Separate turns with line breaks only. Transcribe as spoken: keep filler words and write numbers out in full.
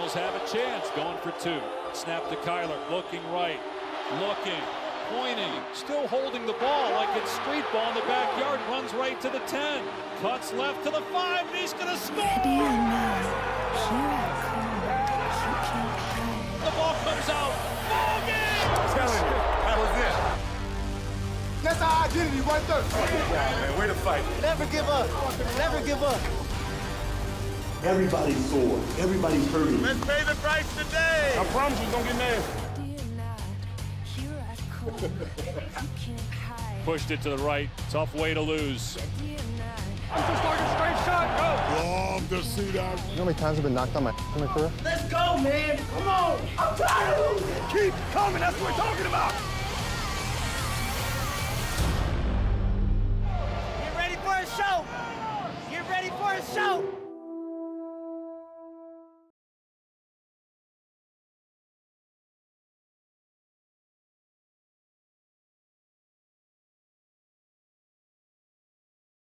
Cardinals have a chance, going for two. Snap to Kyler, looking right, looking, pointing, still holding the ball like it's street ball in the backyard, runs right to the ten, cuts left to the five, and he's gonna score! The ball comes out, ball game!
I'm telling you, that was it. That's our identity right there. Man, way to fight.
Never give up, never give up.
Everybody's sore. Everybody's hurting.
Let's pay the price today. I promise you, don't get nasty.
Pushed it to the right. Tough way to lose.
Just like a straight shot. Go. Love to see that.
You know how many times I've been knocked on my in my career?
Let's go, man. Come on. I'm tired of losing.
Keep coming. That's what we're talking about.
Get ready for a show. Get ready for a show.